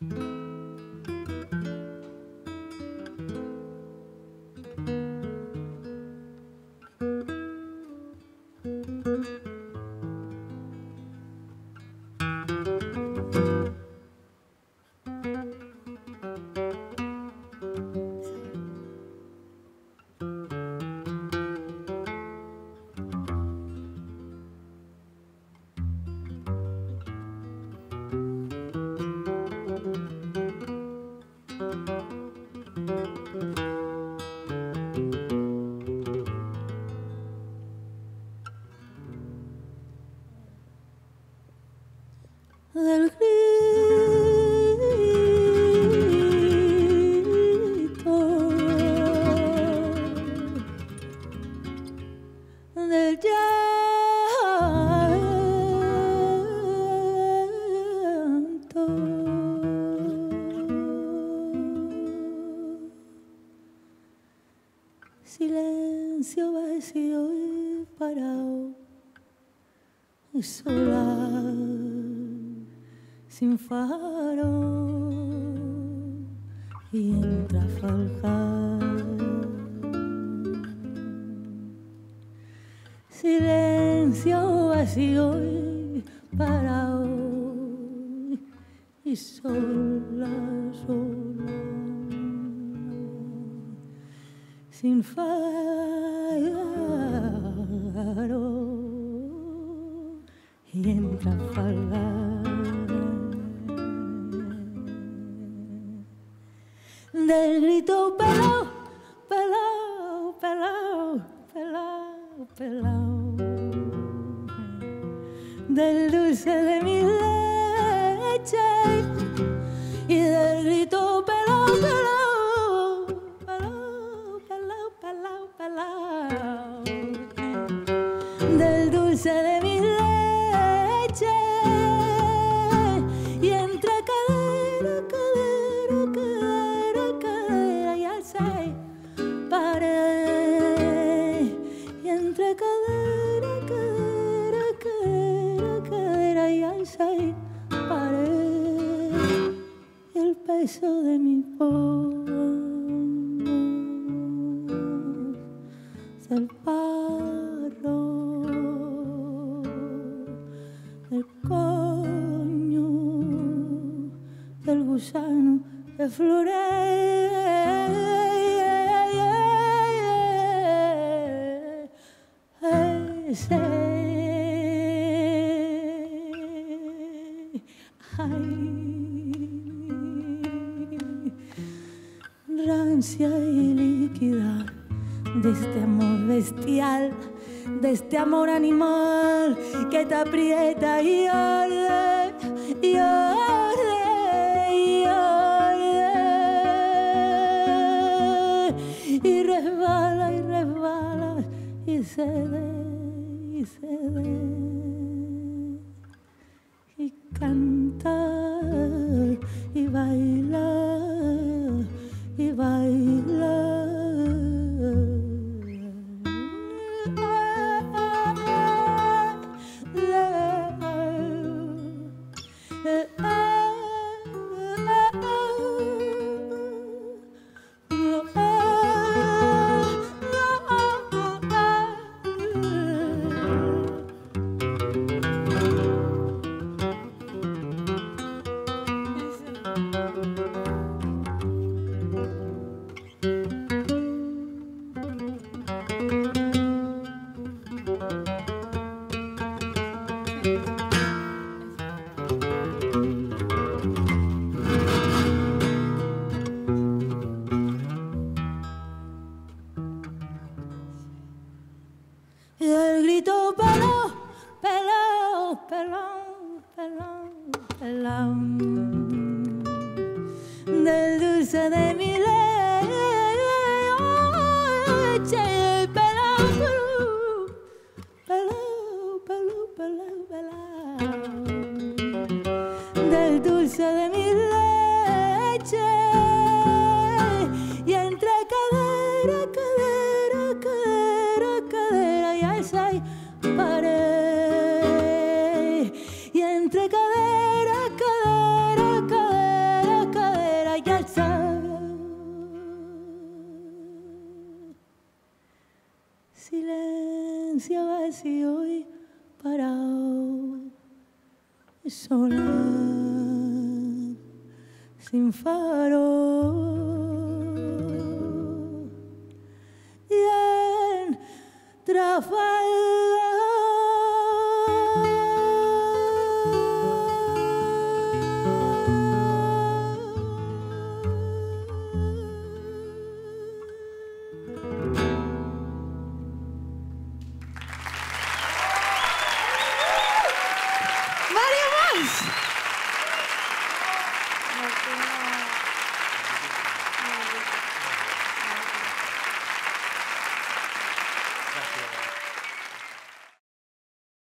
del grito del llanto, silencio vacío y parado y sola, sin faro y en Trafalgar. Silencio vacío y parado y sola, sola, sin faro y en Trafalgar. Del grito pelao, pelao, pelao, pelao, pelao, del dulce de mi leche y del grito pelao, pelao, pelao, pelao, pelao, pelao, del dulce de mi leche y entre cadera, cadera, cadera, cadera y alce paré y entre cadera, cadera, cadera, cadera y alce paré y el peso de mi voz del parro, del coño, del gusano de flores. Rancia y líquida de este amor bestial, de este amor animal que te aprieta y arde, y arde, y arde, y resbala, y resbala, y cede, y cede, y canta, y baila, y baila. Y el grito pelao, pelao, pelao, pelao, pelao, del dulce de mi leche, pelao, pelao, pelao, pelao, pelao, del dulce de mi leche y entre cadera, cadera, cadera, cadera y alza y paré y entre cadera, cadera, cadera, conciencia vacío y parado, sola, sin faro. Y en Trafalgar Mario Mas.